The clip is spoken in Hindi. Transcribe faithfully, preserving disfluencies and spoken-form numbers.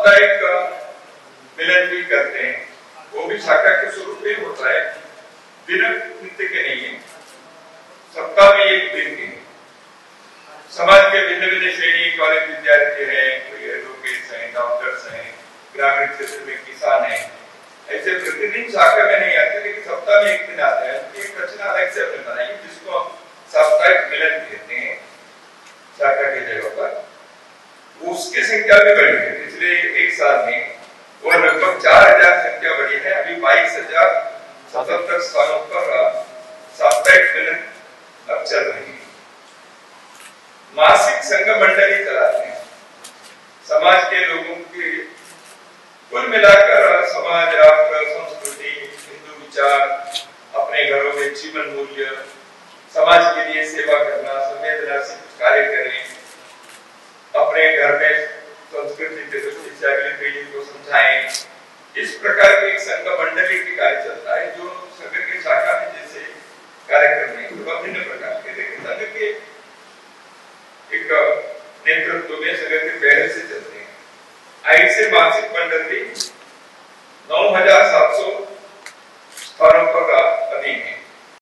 साप्ताहिक मिलन भी करते हैं, वो भी शाखा के स्वरूप में होता है, दिन नित्य के नहीं है, सप्ताह में एक दिन के। समाज के भिन्न भिन्न श्रेणी, कॉलेज विद्यार्थी हैं, कोई एडवोकेट्स हैं, डॉक्टर्स हैं, ग्रामीण क्षेत्र में किसान हैं, ऐसे प्रतिदिन शाखा में नहीं आते, लेकिन सप्ताह में एक दिन आते हैं। एक रचना अलग से अपने बनाई जिसको हम साप्ताहिक मिलन कहते हैं शाखा की जगह पर। उसकी संख्या भी बढ़ी है, पिछले एक साल में वो लगभग चार हजार संख्या बढ़ी है। अभी बाईस हजार सतहत्तर स्थानों पर साप्ताहिक मिलन अब चल रही है। मासिक संघ मंडली चलाते हैं, समाज के लोगों के कुल मिलाकर समाज, राष्ट्र, संस्कृति, हिंदू विचार, अपने घरों में जीवन मूल्य, समाज के लिए सेवा करना, संवेदना से कुछ कार्य करें, अपने घर में संस्कृति के दृष्टि से अगली पीढ़ी को समझाएं। इस प्रकार के एक संघ मंडली की कार्य चलता है, जो संघ की शाखा में जैसे कार्यक्रम नहीं, विभिन्न प्रकार के, लेकिन संघ के एक नेतृत्व में संघ के पहले से चलते हैं। ऐसे मासिक मंडली नौ हजार सात सौ स्थानों पर अधीन है।